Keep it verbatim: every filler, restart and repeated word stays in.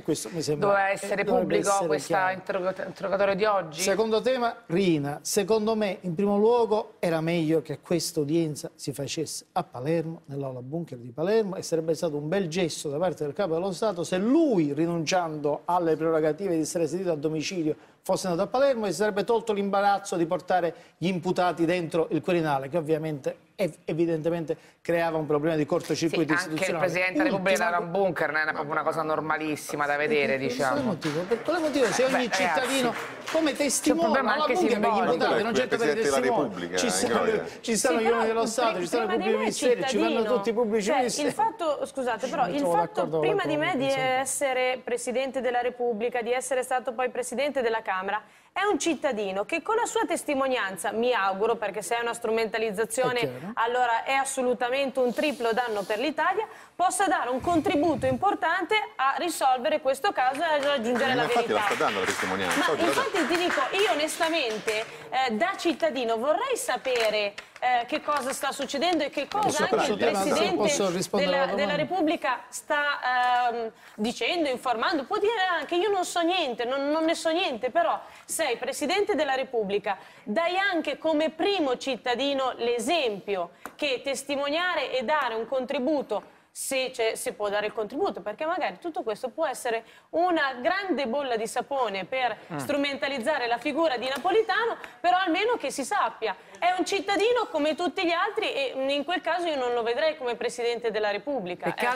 questo mi sembra doveva essere pubblico questo interrogatorio di oggi? Secondo tema, Rina, secondo me in primo luogo era meglio che questa udienza si facesse a Palermo, nell'aula bunker di Palermo, e sarebbe stato un bel gesto da parte del Capo dello Stato se lui, rinunciando alle prerogative di essere sentito a domicilio, fosse andato a Palermo e si sarebbe tolto l'imbarazzo di portare gli imputati dentro il Quirinale, che ovviamente evidentemente creava un problema di cortocircuito sì, istituzionale. Anche il Presidente della Repubblica era un bunker, non è proprio una cosa normalissima da vedere, per, diciamo. Per quale motivo? Per quale motivo se ogni Beh, cittadino ragazzi, come testimone alla bunker per gli imputati, non certo per i testimoni, ci stanno, ci stanno sì, gli uomini dello Stato, ci stanno i pubblici ministeri, ci vanno tutti i pubblici cioè, ministeri. il fatto, scusate, però il fatto prima di me di essere Presidente della Repubblica, di essere stato poi Presidente della Camera, è un cittadino che con la sua testimonianza, mi auguro, perché se è una strumentalizzazione È allora è assolutamente un triplo danno per l'Italia, possa dare un contributo importante a risolvere questo caso e a raggiungere la infatti verità. la sta dando la testimonianza. Ma infatti ti dico, io onestamente eh, da cittadino vorrei sapere eh, che cosa sta succedendo e che cosa anche il Presidente della, della Repubblica sta ehm, dicendo, informando. Può dire anche io non so niente, non, non ne so niente, però sei Presidente della Repubblica, dai anche come primo cittadino l'esempio che testimoniare e dare un contributo, se, se può dare il contributo, perché magari tutto questo può essere una grande bolla di sapone per mm. strumentalizzare la figura di Napolitano, però almeno che si sappia, è un cittadino come tutti gli altri e in quel caso io non lo vedrei come Presidente della Repubblica.